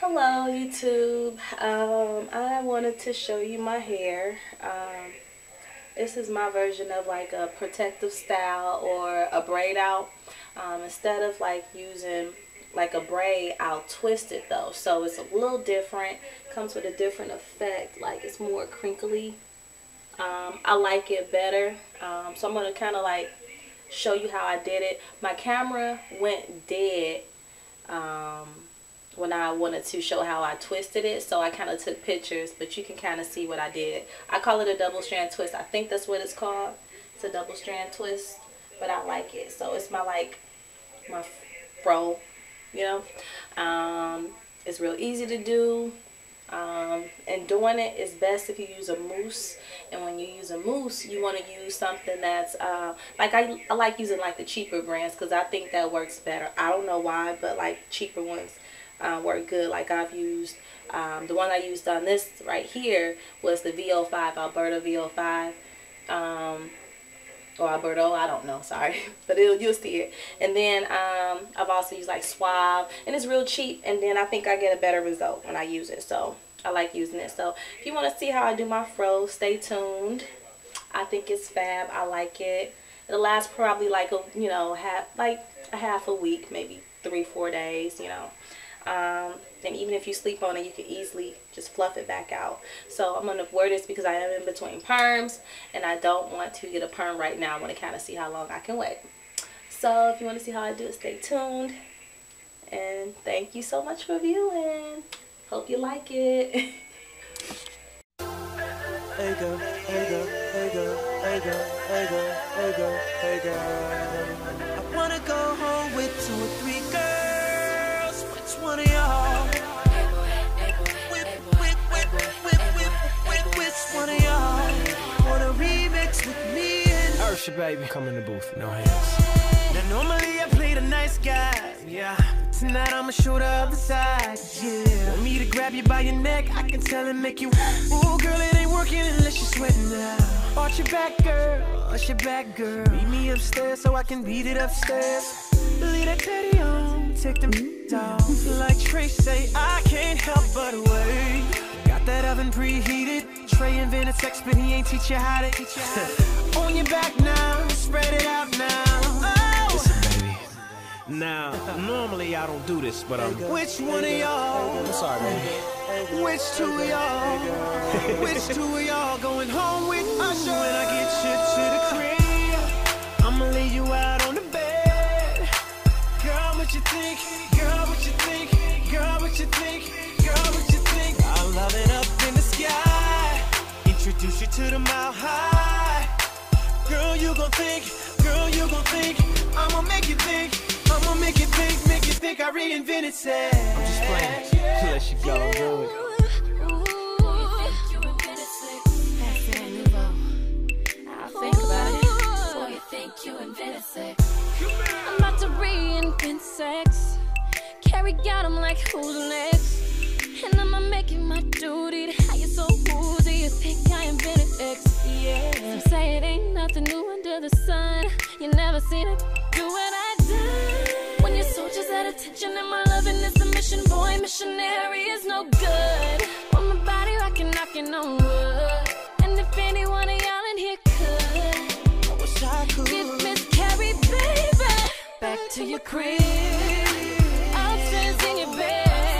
Hello YouTube. I wanted to show you my hair. This is my version of like a protective style or a braid out. Instead of like using like a braid, I'll twist it though, so it's a little different. Comes with a different effect, like it's more crinkly. I like it better. So I'm gonna kind of like show you how I did it. My camera went dead when I wanted to show how I twisted it, so I kind of took pictures, but you can kind of see what I did. I call it a double strand twist. I think that's what it's called. It's a double strand twist, but I like it. So it's my fro, you know. It's real easy to do, and doing it is best if you use a mousse. And when you use a mousse, you want to use something that's like I like using like the cheaper brands, because I think that works better. I don't know why, but like cheaper ones work good. Like I've used the one I used on this right here was the VO5, Alberta VO5, or Alberto, I don't know, sorry, but you'll see it. And then I've also used like Suave, and it's real cheap, and then I think I get a better result when I use it, so I like using it. So if you want to see how I do my fro, stay tuned. I think it's fab. I like it. It'll last probably like a half a week, maybe 3-4 days, you know. And even if you sleep on it, you can easily just fluff it back out. So I'm going to wear this because I am in between perms, and I don't want to get a perm right now. I want to kind of see how long I can wait. So if you want to see how I do it, stay tuned. And thank you so much for viewing. Hope you like it. Hey girl, hey girl, hey girl, hey girl, hey girl, hey girl, hey girl. I wanna go home with 2 or 3 girls. Which one of y'all? Which one of y'all wanna remix with me and Ursha, baby? Come in the booth, no hands. Now normally I play the nice guy, yeah. Tonight I'ma show the other side, yeah. Want me to grab you by your neck, I can tell and make you. Ooh, girl, it ain't working unless you're sweating now. Arch your back, girl, arch your back, girl. Meet me upstairs so I can beat it upstairs. Leave that teddy on, take them off. Like Trey say, I can't help but wait. Got that oven preheated. Trey invented sex, but he ain't teach you how to. On your back now, spread it out now. Oh. Listen, baby. Now, normally I don't do this, but which one of y'all? I'm sorry, baby. Which 2 of y'all? Which 2 of y'all going home with Usher when I get you to the crib? I'ma lay you out on the bed. Girl, what you think? Girl, what you think? Girl, what you think? Girl, what you think? I'll love it up in the sky. Introduce you to the mile high. Girl, you gon' think. Girl, you gon' think. I'ma make you think. I'ma make you think I reinvented sex. I'm just playing, let you go, do it. Think about it. Boy, you think you invented sex. I'm about to reinvent sex. Carry out, I'm like, who's next? And I'ma make it my duty to have you so woozy. You think I invented X, yeah. Some say it ain't nothing new under the sun. You never seen it do what I done. When your soldiers at attention and my loving is a mission. Boy, missionary is no good. Want my body rocking, knocking on wood. And if any one of y'all in here could, I wish I could get Miss Carrie, baby, back to your crib. Upstairs in your bed.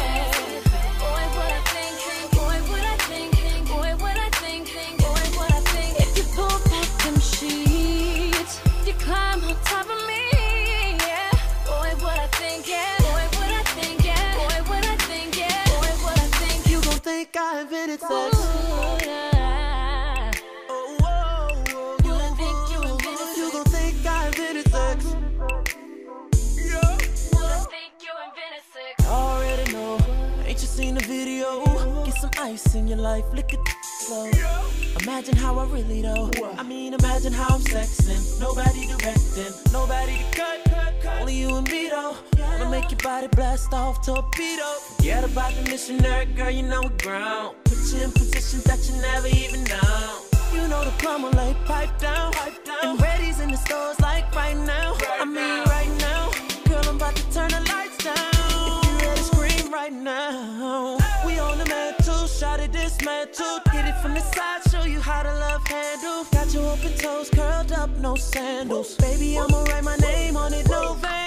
Climb on top of me, yeah. Boy, what I think, yeah. Boy, what I think, yeah. Boy, what I think, yeah. Boy, what I think. You gon' think I invented sex. Ooh, yeah. Oh, oh, oh, You gon' think you invented sex. You gon' think I invented sex. Yeah. You gon' think you invented sex. Already know. Ain't you seen the video? Get some ice in your life, lick it slow. Imagine how I really know. I mean, imagine how I'm sexing. Nobody directing, nobody to cut. Only you and me though. Wanna make your body blast off torpedo. Forget about the missionary, girl, you know it ground. Put you in positions that you never even know. You know the plumber lay pipe down. And ready's in the stores like right now. I mean right now. Girl, I'm about to turn the lights down. If you ready, scream right now. We on the mantle, shot it dismantle. Get it from the side, show you how to love handle. Got your open toes curled up, no sandals. Baby, I'ma write my name on it, no van.